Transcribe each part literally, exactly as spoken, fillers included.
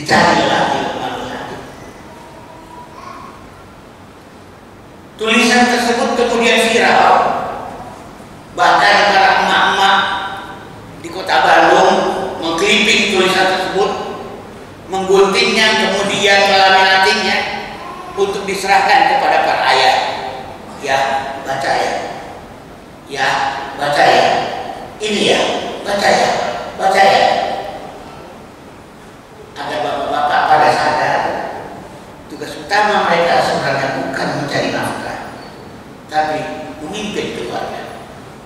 dicarilah Luqmanul Hakim. Tulisan tersebut kemudian viral, bahkan para emak-emak di kota Bandung mengkliping tulisan tersebut, mengguntingnya, kemudian melaminatinya untuk diserahkan kepada para ayah. Ya, baca ya, ya, baca ya, ini ya, baca ya, baca ya, agar bapak-bapak pada sadar tugas utama mereka sebenarnya bukan mencari nafkah, tapi memimpin keluarga.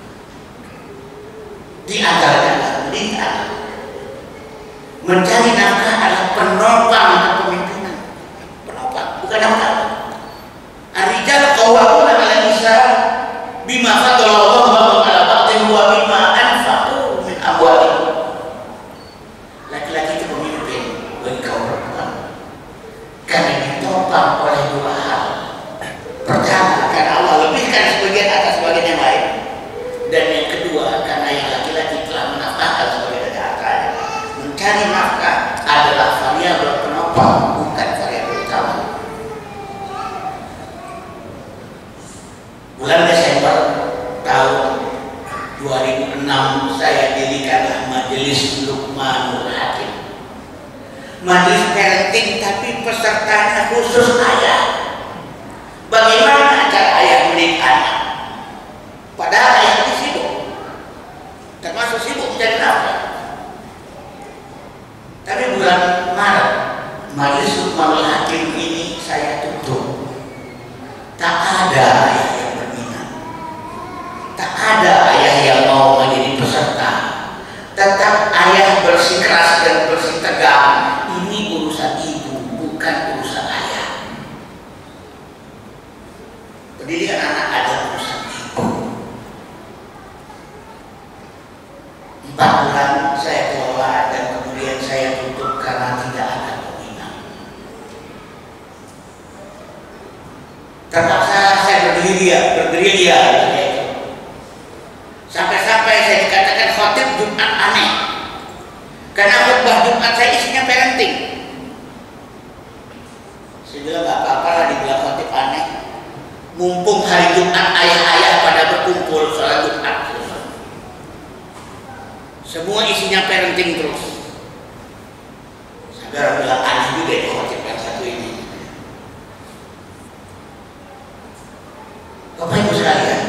Diajarkan pendidikan. Mencari nafkah adalah penopang kepemimpinan, penopang, bukan nafkah. Ar-rijal qawwamuna 'ala nisa bima fadala Allahu ala ba'dihim wa bima anfaqu min amwalihim. Laki-laki itu pemimpin bagi kaum perempuan karena ditopang oleh dua hal. Pertama, karena Allah lebihkan sebagian atas sebagian yang lain, dan yang kedua karena yang laki-laki telah menafkahkan sebagian dari hartanya. Mencari nafkah adalah variabel penopang, bukan variabel utama. Bulan Desember tahun dua ribu enam saya dirikanlah Majelis Luqmanul Hakim. Majelis parenting, tapi pesertanya khusus ayah. Bagaimana cara ayah mendidik anak? Padahal ayah itu sibuk, termasuk sibuk mencari nafkah. Tapi bulan Maret Majelis Luqmanul Hakim ini saya tutup. Tak ada ayah yang berminat, tak ada ayah yang mau menjadi peserta. Tetap ayah bersikeras dan bersitegang. Ini urusan ibu, bukan urusan ayah. Pendidikan anak adalah urusan ibu. Empat bulan saya kelola dan kemudian saya tutup karena tidak ada peminat. Terpaksa saya berdiri, berdiri ya, sampai-sampai saya dikatakan khotib Jumat aneh, karena khutbah Jumat saya isinya parenting. Saya bilang nggak apa-apa lah dibilang khotib aneh, mumpung hari Jumat ayah-ayah pada berkumpul sholat Jumat. Semua isinya parenting terus. Saya bilang aneh juga di khotib yang satu ini. Bapak Ibu sekalian,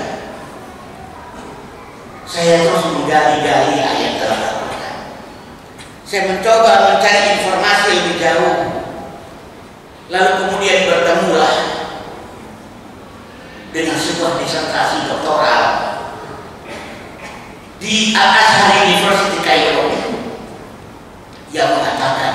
saya terus menggali-gali ayat dalam Al-Quran. Saya mencoba mencari informasi lebih jauh. Lalu kemudian bertemulah dengan sebuah disertasi doktoral di Al-Azhar University Kairo yang mengatakan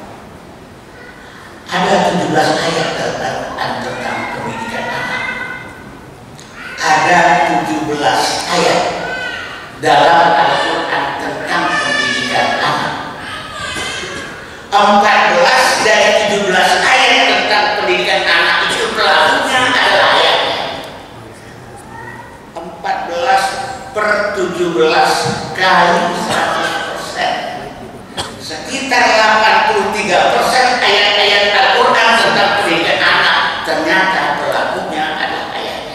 ada tujuh belas ayat dalam Al-Quran tentang pendidikan anak. Ada tujuh belas ayat dalam Al-Quran tentang pendidikan anak. empat belas dari tujuh belas ayat tentang pendidikan anak itu pelakunya adalah ayatnya. empat belas per tujuh belas kali seratus persen, sekitar delapan puluh tiga persen ayat-ayat Al-Quran tentang pendidikan anak ternyata pelakunya adalah ayatnya.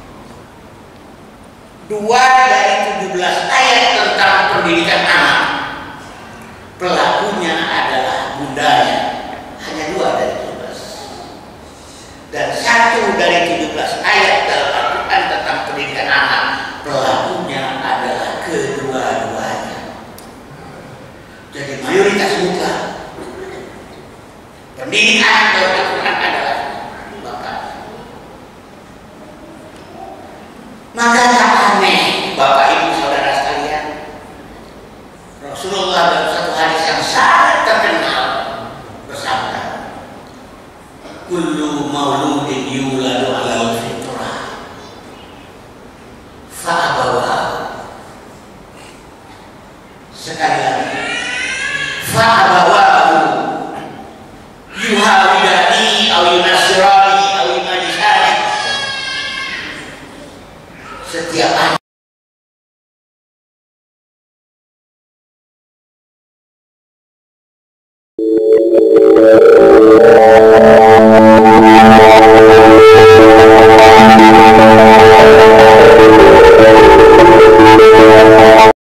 Dua dari tujuh belas ayat tentang pendidikan anak pelakunya adalah bundanya, hanya dua dari tujuh belas. Dan satu dari tujuh belas ayat dalam Al-Quran tentang pendidikan anak pelakunya adalah kedua-duanya. Jadi mayoritas mutlak pendidikan dalam Al-Quran adalah bapak. Maka tak aneh Bapak Ibu Saudara sekalian, Rasulullah dalam satu hadis yang sangat terkenal bersabda, kullu mauludin yuladu alal fitrah fa'abawahu. Sekali lagi, fa'abawahu yuhawidani aw yunasirani aw yumajisani. Setiap anak Thank you.